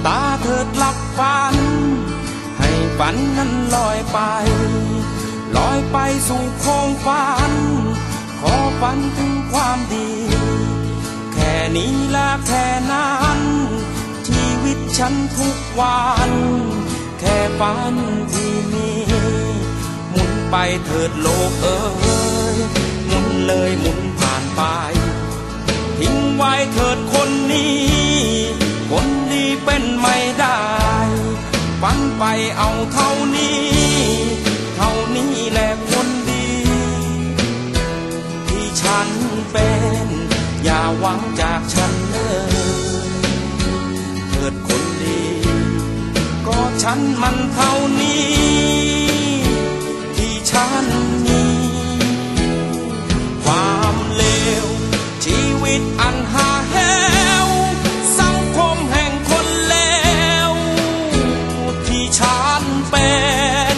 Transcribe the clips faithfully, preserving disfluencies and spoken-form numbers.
ตาเถิดหลับฝันให้ฝันนั้นลอยไปลอยไปสู่โคงฝันขอฝันถึงความดีแค่นี้ละแค่นั้นชีวิตฉันทุกวันแค่ฝันที่มีหมุนไปเถิดโลกเอ๋ยหมุนเลยหมุนผ่านไปทิ้งไว้เถิดคนนี้คนดีเป็นไม่ได้ฝันไปเอาเท่านี้เท่านี้แหละคนดีที่ฉันเป็นอย่าหวังจากฉันเลยเถิดคนดีก็ฉันมันเท่านี้ที่ฉันมีความเลวชีวิตอันหาแห้วสังคมแห่งคนเลวที่ฉันเป็น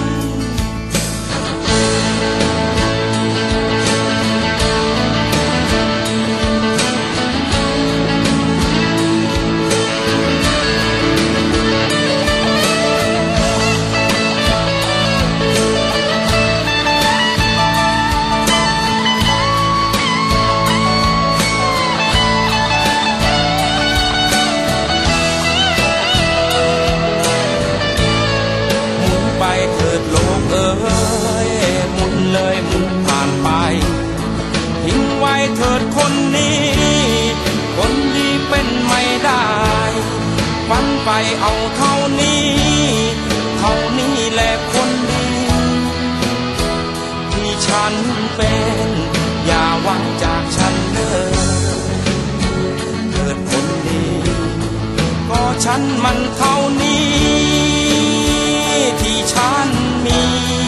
เลยหมุนผ่านไปทิ้งไว้เถิดคนนี้คนดีเป็นไม่ได้ฝันไปเอาเท่านี้เท่านี้แหละคนดีที่ฉันเป็นอย่าหวังจากฉันเลยเถิดคนดีก็ฉันมันเท่านี้ที่ฉันมี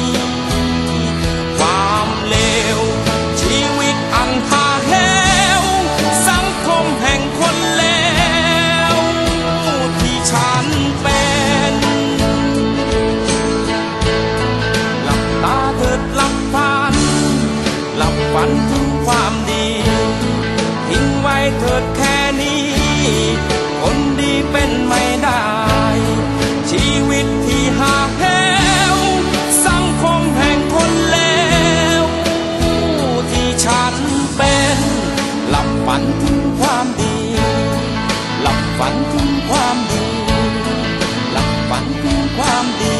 ความเลวชีวิตอันหาแห้วสังคมแห่งคนเลวที่ฉันเป็นหลับตาเถิดหลับฝันหลับฝันถึงความดีทิ้งไว้เถิดแค่นี้คนดีเป็นไม่ได้ชีวิตที่หาแห้วสังคมแห่งคนเลวฉันเป็นหลับฝันถึงความดีหลับฝันถึงความดีหลับฝันถึงความดี